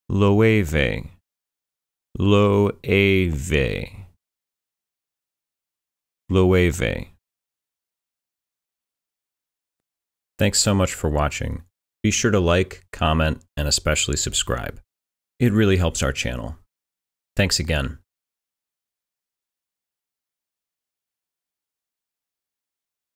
Loewe, Loewe, Loewe. Thanks so much for watching. Be sure to like, comment, and especially subscribe. It really helps our channel. Thanks again.